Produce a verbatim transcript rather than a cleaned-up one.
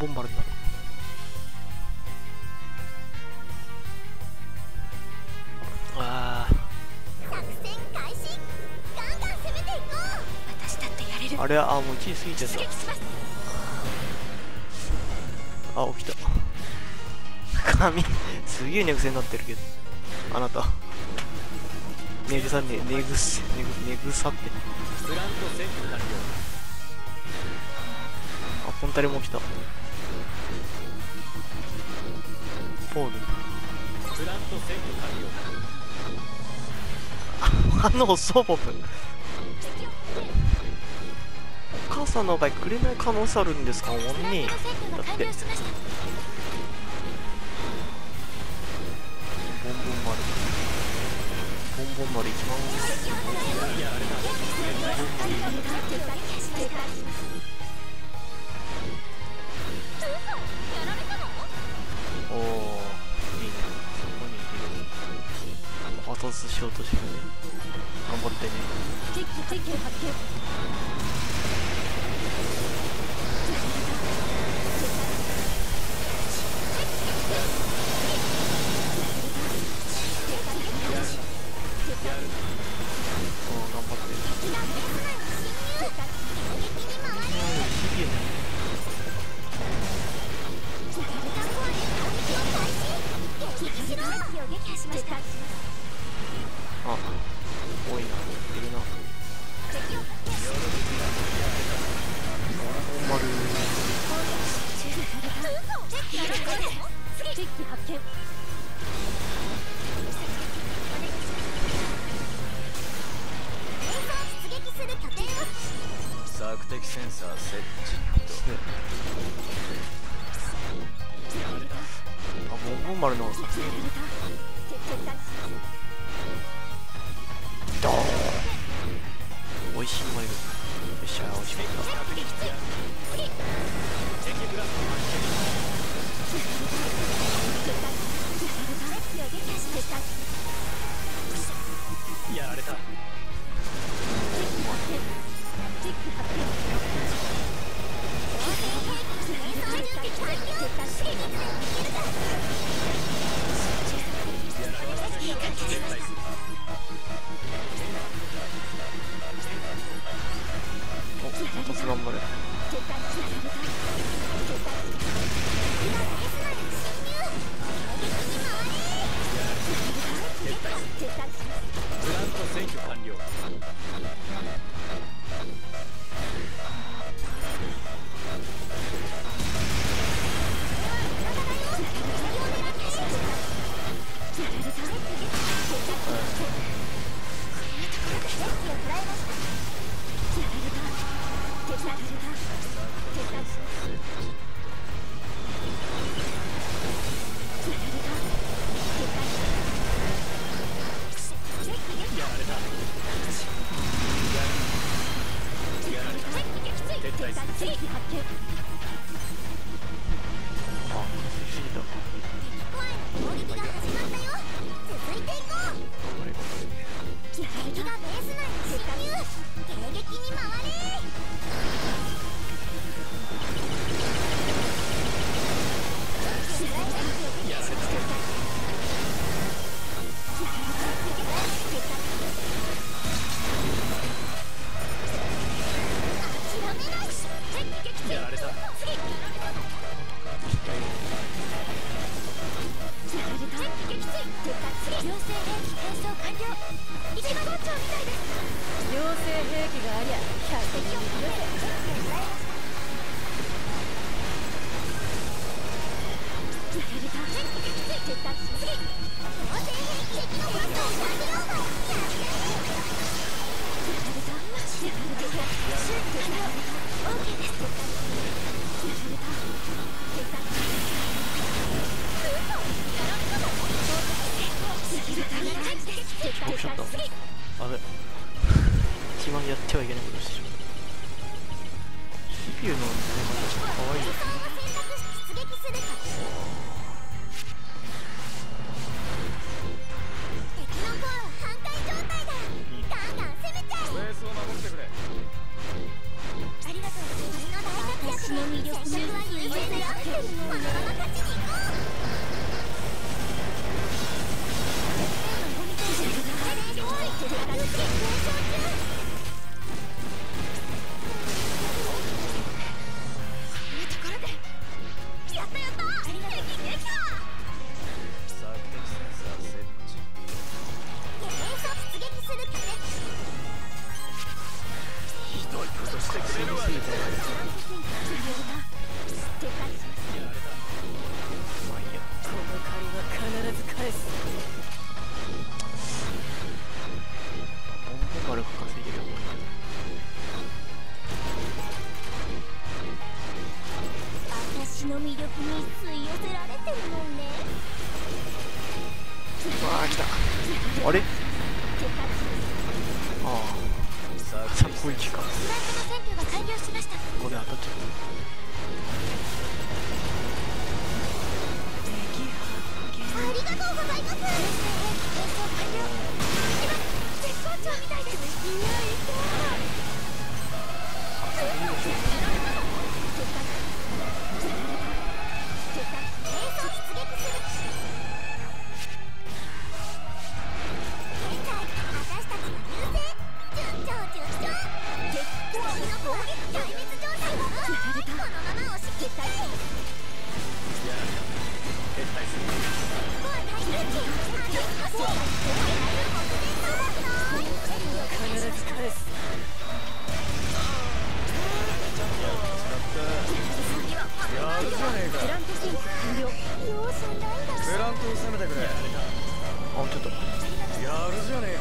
ボン丸になる。あああれは、あ、もういちじ過ぎてんだ。あ、起きた。髪すげえ寝癖になってるけど、あなた寝ぐさね、寝ぐす寝ぐ寝ぐさって。あ、ポンタレも来た。ポールあのソーポップ、お母さんの場合くれない可能性あるんですかもんね。だってボンボン丸ボンボン丸一番おお、いいね。そこにいる。後ずしようとしてるね。頑張ってね。おお、頑張ってる。あ、多いな、いるな。本丸索敵センサー設置と。 あ、ボンボン丸の先にドーン、おいしいもいる。よっしゃ、おいしかった。 やられた。 お、またつ頑張れ。 プラント占拠完了。 僕ちょっとあれ一番やってはいけないことしてしまった。 シーピーユー の出方かわいい。 私の魅力についてとしてくれるわすぎてまあいいや。 この借りは必ず返す。 本当丸く稼げるようになる。 私の魅力に吸い寄せられてるもんね。 わあ来た。あれ、ああさ攻撃か。 フランクの選挙が完了しました。 これ当たっちゃった。 ありがとうございます。演奏完了。今絶好調みたいです。いやいブランクを攻めてくれ。 あちょっとやるじゃねえ